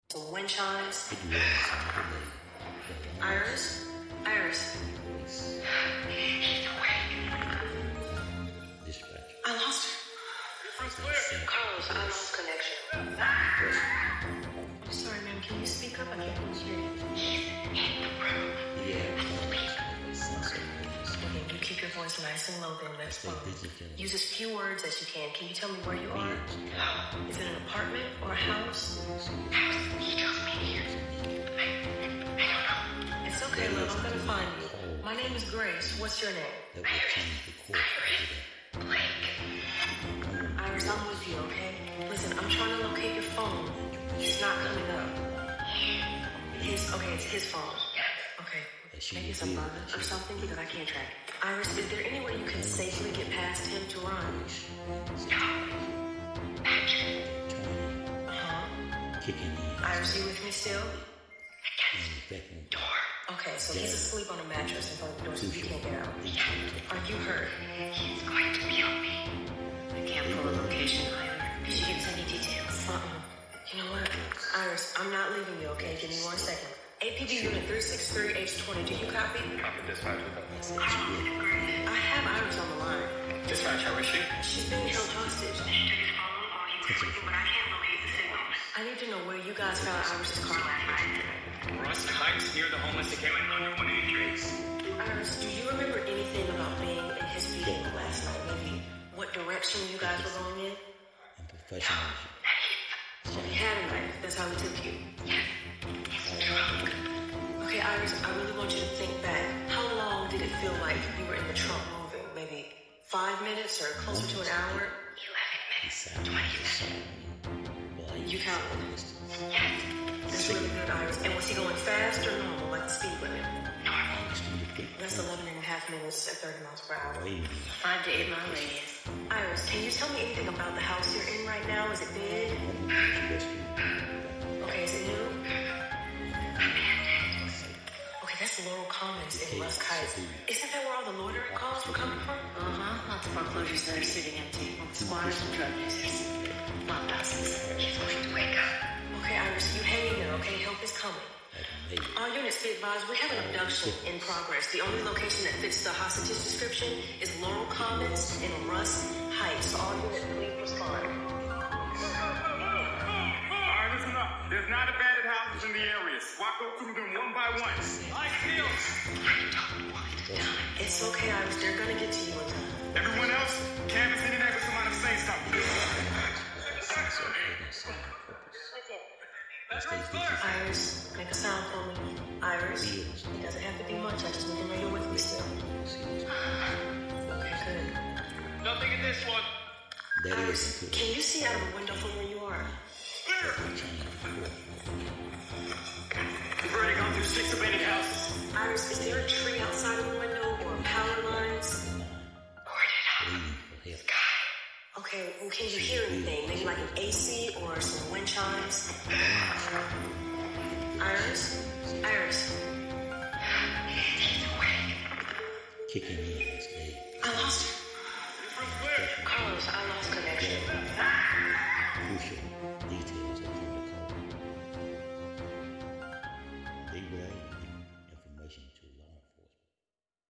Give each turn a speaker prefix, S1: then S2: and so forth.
S1: Some wind chimes. Iris? Iris?
S2: He's awake.
S3: Dispatch.
S1: I lost her. Carlos, I lost connection. Sorry, ma'am. Can you speak up? I can't really hear you.
S2: In the room.
S3: Yeah.
S1: Okay, you keep your voice nice and low then. That's fine. Use as few words as you can. Can you tell me where you are? Is it an apartment or a house?
S2: He drove me here. I don't know.
S1: It's okay, love. I'm gonna find you. My name is Grace. What's your name?
S2: Blake.
S1: Iris, I'm with you, okay? Listen, I'm trying to locate your phone. It's not coming up. It's his phone. Okay. Maybe it's a burner or something because I can't track it. Iris, is there any way you can safely get past him to run?
S2: No. Patrick.
S1: Iris, you with me still?
S2: Against the door.
S1: Okay, so he's asleep on a mattress in front of the door so you can't get out. Are you hurt?
S2: He's going to kill me.
S1: I can't pull a location either. Did you get any details? You know what? Iris, I'm not leaving you, okay? Give me 1 second. APB unit 363H20, do you copy?
S4: Copy, dispatch.
S1: I have Iris on the line.
S4: Dispatch, how is she?
S1: She's being held hostage.
S2: She took his phone while he was sleeping, but I can't locate the signal.
S1: I need to know where you guys found Iris' car last night.
S4: Rust Heights, near the homeless encampment on 183.
S1: Iris, do you remember anything about being in his vehicle last night? Maybe what direction you guys were going in?
S3: And professionalism.
S1: So he had a knife. That's how he took you. Okay, Iris, I really want you to think back. How long did it feel like you were in the trunk moving? Maybe 5 minutes or closer to an hour?
S2: 11 minutes. 20 minutes.
S1: You counted.
S2: Yes.
S1: That's really good, Iris. And was he going fast or normal, like the speed limit?
S2: Normal.
S1: That's 11 and a half minutes at 30 miles per hour.
S2: 5 to 8 mile radius.
S1: Iris, can you tell me anything about the house you're in right now? Is it big? Okay, is it new? Okay, that's Laurel Commons in Rust Heights. Isn't that where all the loitering calls were coming from?
S2: Lots of foreclosures that are sitting empty. Squatters and drug users. Lot houses. He's going to wake up.
S1: Okay, Iris, you hang in there, okay? Help is coming. All units be advised, we have an abduction in progress. The only location that fits the hostage description is Laurel Commons in Rust Heights. So all units, please respond.
S4: Alright, listen up. There's not abandoned houses in the area. SWAT go through them one by one. I feel.
S2: I don't want to die.
S1: It's okay, Iris. They're gonna get to you in time.
S4: Everyone else, canvas any neighbors who want to say something.
S1: Iris, make a sound for me. Iris, it doesn't have to be much. I just need to know you're with me still. Okay, good.
S4: Nothing in this one.
S1: Iris, can you see out of the window from where you are?
S4: We've already gone through 6 abandoned houses.
S1: Iris, is there a tree outside of the window or power lines?
S2: Boarded up.
S1: Okay, well, can you hear anything? Maybe like an AC or some wind chimes? Iris? Iris?
S2: He's awake.
S3: Kicking in his leg.
S1: I lost